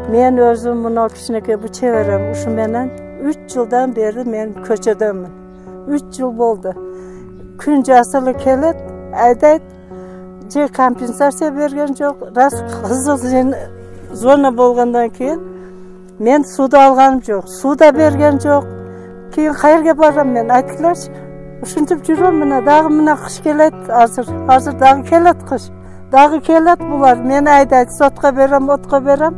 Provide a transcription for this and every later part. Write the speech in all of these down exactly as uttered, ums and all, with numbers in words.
Men özüm mına kişineke bu çevirem. Uşu menen üç yıldan beri men köçedemin. üç yıl oldu. Gün jasılı kelet, aydet, je kompensasiya bergen jok. Ras kızıl zona bolgandan keyin men suda alganim jok. Suda bergen jok. Keyin qayerga baram men aytdilarchi. Uşuntip жүрөм мына, дагы мына кыш келет, азыр. Азыр дагы келет кыш. Дагы келет булар. Мен айдайт, сотко берем, отко берем.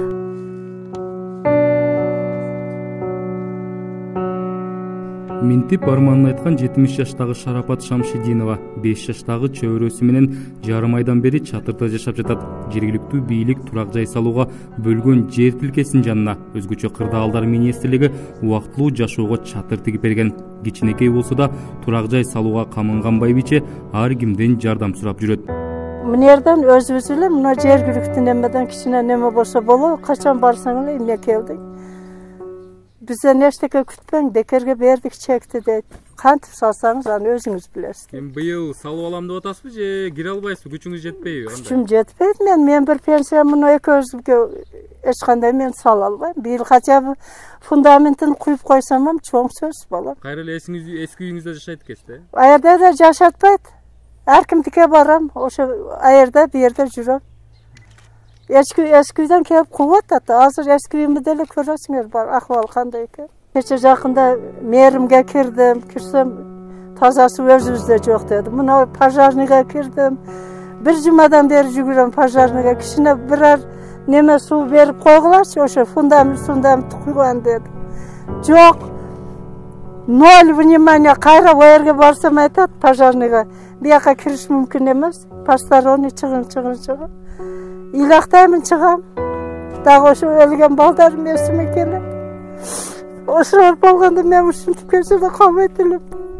Минтип арманын айткан жетимиш жаштагы Шарапат Шамшидинова беш жаштагы чөбөрөсү менен жарым айдан бери чатырда жашап жатат. Жергиликтүү бийлик турак жай салууга бөлгөн жер тилкесинин жанына өзгөчө кырдаалдар министрлиги убактылуу жашоого чатыр тигип берген. Кичинекей болсо да турак жай салууга камынган байбиче ар кимден жардам сурап жүрөт. Мынерден өзүбүз эле мына жергиликтүү немеден кичине неме болсо болот, качан барсаң эле эмне келдиң. Bize neşteke kütmeyin, bekerge berdik çekti deydi. Kantip salsanız аны özünüz bilesiniz. Em bıyıl salıp alam dep atasızbı je gire albaysız, güçünüz jetpeybi? Güçüm jetpeydi, men men bir pensiya muну эки өзümge eç kanday men sal albayım. Biyil kaça fundamentini kuyup koysam ham çoğun söz bolar. Kayra ele eski uyuңuzda jaşayt kesdi? Ayerda da jaşatpaydı. Her kimdike baram, oşa ayerda bir yerde жүрөм. Eski eskiden kelip kuvvet attı. Hazır eski uyumda dele körösünler var. Ahval kanday ekan. Kecha jaqında merimge kirdim. Kirsem tazası özümüzde жоқ dedi. Muna pajarniga kirdim. Bir jumadan beri jugurem pajarniga. Kişine birer neme su berip koygularçı. Oşa fundament fundament kuygan dedi. Жоқ. Nol vнимания. Kayra o yerge barsam aytat pajarniga. Bir yaka kiriş mümkün emas. Postoronniy çıgın çıgın çıgın. İlahtayımın çıgam. Dağı oşu ölgen baldarım esime kelip. Oşu ol bolganda men uşuntip köşede kalmayt elip.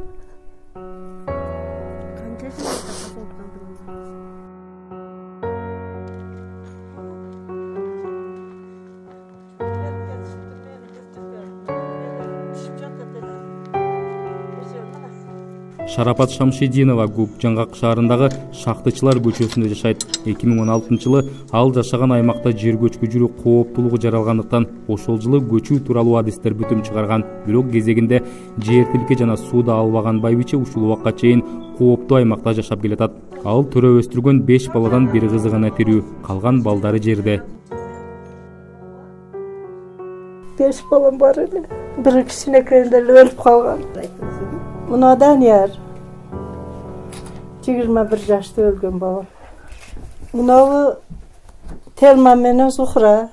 Шарапат Шамшидинова Гук Жаңгак шаарындагы Шактычылар көчөсүндө жашайт. эки миң он алтынчы жылы ал жашаган аймакта жер көчкү жүрүү кооптуулугу жаралгандыктан ошол жылы көчүү тууралуу адистер бүтүм чыгарган. Бирок кезегинде жер тилке жана сууда албаган байбиче ушул убакка чейин кооптуу аймакта жашап келатат. Ал төрө өстүргөн беш баладан бир кызы гана тирүү, калган балдары жерде. Beş balam var эле. Бир кичинекейинде өлүп калган. Мунадан яр. жыйырма бир жашта өлгөн бала. Мунабы Телма менен Зухра.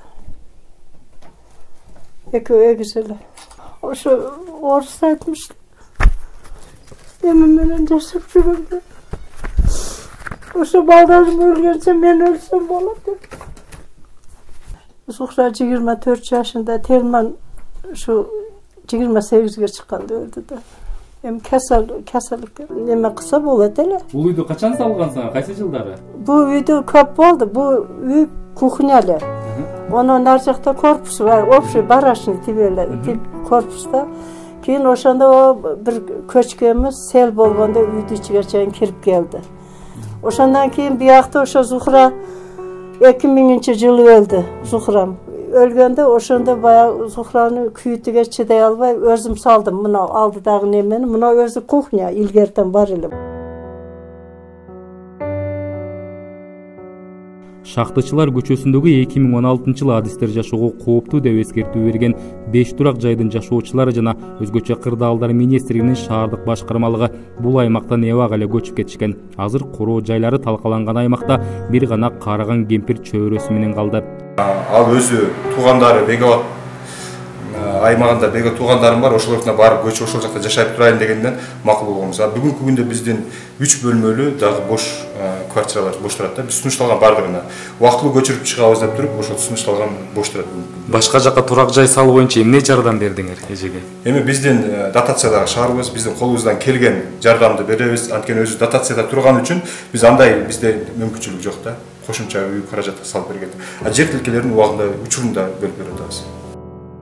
Эки эгиз эле. Ошо орус айтмыш. Эми менен жашап жүргөндө. Ошо балдарым өлгөнчө мен өлсөм болот деп. Зухра жыйырма төрт жашында, Телман şu жыйырма сегизге чыкканда өлдү да. Эми kasal kasallik neme kısa болот эле. Бул үйдү качан салган сага? Кайсы жылдары? Бу үйдү көп болду. Бу үй кухнялы. Онун ар жакта корпус бар, общий барашный тибеле, тип корпуста. Кийин ошондо бир көчкөмүз сел болгондо үйдүн ичиге чейин кирип келди. Ошондон кийин биякта ошо Зухра эки миңинчи жылы өлдү. Зухрам өлгөндө ошондо баягы Зухраны күйүтүгө чыдай албай өзүм салдым. Мына алдыдагы немени, мына өзү кухня илгертен бар эле. Шактычылар көчөсүндөгү эки миң он алтынчы жылы адистер жашоого кооптуу деп эскертүү берген беш турак жайдын жашоочулары жана өзгөчө кырдаалдар министрлигинин шаардык башкармалыгы бул аймактан эбак эле көчүп кетишкен. Азыр короо жайлары талкаланган аймакта бир гана караган кемпир чөбөрөсү менен калды. Ал өзү туугандары Бегабад аймагында беге туугандарым бар, ошолордун барып көчүп ошол жакта жашап турайын дегенден макул болгонбуз. Бүгүнкү күндө биздин үч бөлмөлүү дагы бош квартиралар бош турат да. Биз сунушталган бардыгына убактылуу көчүрүп чыгабыз деп туруп, ошол сунушталган бош турат. Башка жакка турак жай салуу боюнча эмне жардам бердиңер эжеге? Эми биздин дотациядагы шаарыбыз, биздин колубуздан келген жардамды беребиз. Анткени өзү дотацияда турган үчүн биз андай бизде мүмкүнчүлүк жок да. Кошумча үй каражат салып берген. А жер тилкелерин убагында учурунда бөлүп берип атабыз.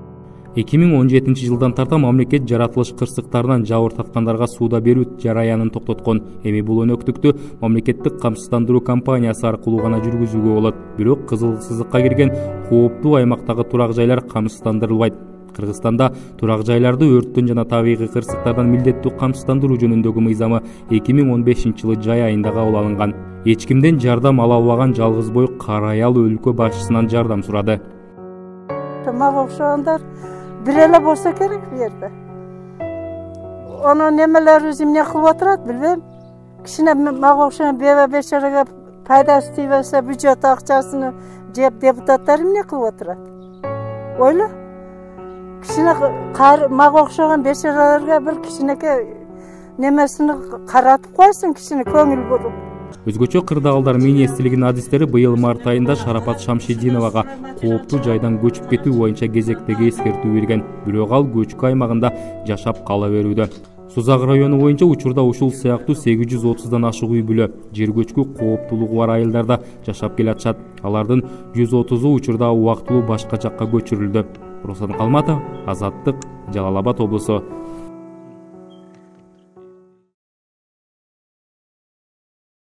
эки миң он жетинчи жылдан тарта мамлекет жаратылыш кырсыктарынан жабыр тарткандарга сууда берүү жараянын токтоткон. Эми бул өнөктүктү мамлекеттик камсыздандыруу компаниясы аркылуу гана жүргүзүүгө болот. Бирок кызыл сызыкка кирген кооптуу аймактагы турак жайлар камсыздандырылбайт. Кыргызстанда турак жайларды өрттөн жана табигый кырсыктардан милдеттүү камсыздандыруу жөнүндөгү мыйзамы эки миң он бешинчи жылы жай айында кабыл алынган. Эч кимден жардам ала албаган жалгыз бой кара аял өлкө башчысынан жардам сурады. Мага окшогандар бир эле болсо керек бу жерде. Анын немелери эмне кылып отурат билбейм. Кичине мага окшогон беба бечарага пайдасы тийбесе бюджет акчасын жеп депутаттар эмне кылып отурат? Ойла. Кичине мага окшогон бечараларга бир кичинеке немесini каратып койсун, кичине көңүл буруп. Өзгөчө кырдаалдар министрлигинин адистери быйыл март айында Шарапат Шамшидиновага кооптуу жайдан көчүп кетүү боюнча кезектеги эскертүү берген. Бирок ал көчкү аймагында жашап кала берүүдө. Сузак району боюнча учурда ушул сыяктуу сегиз жүз отуздан ашык үй бүлө жер көчкү кооптуулугу бар айылдарда жашап келатышат. Алардын жүз отузу учурда убактылуу башка жакка көчүрүлдү. Руслан Калматов, Азаттык, Жалал Абад облусу.